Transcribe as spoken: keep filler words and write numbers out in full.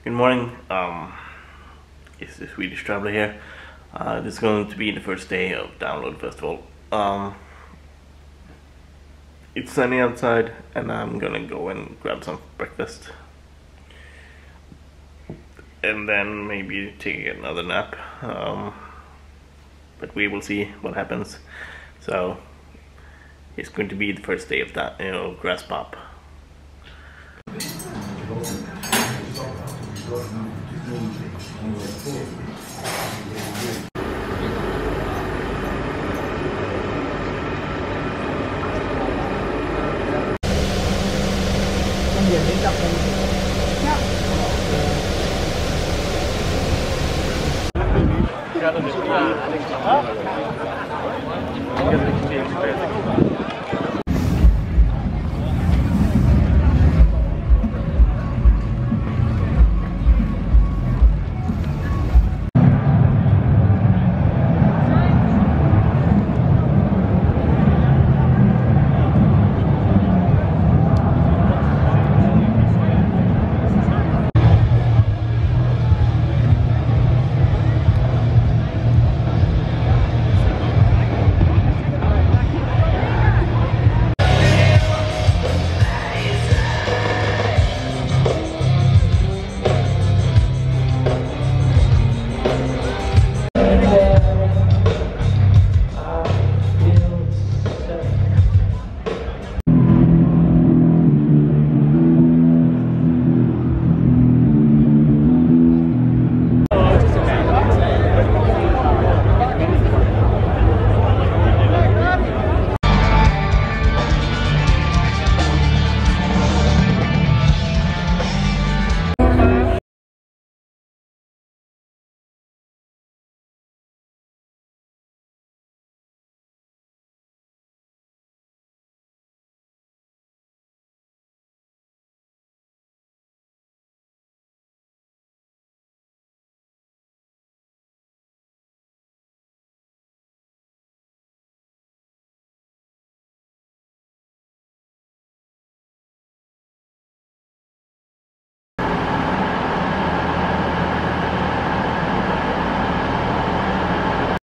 Good morning. Um, it's the Swedish Traveler here. Uh, this is going to be the first day of Download Festival. Um, it's sunny outside, and I'm gonna go and grab some breakfast, and then maybe take another nap. Um, but we will see what happens. So it's going to be the first day of that, you know, grass pop.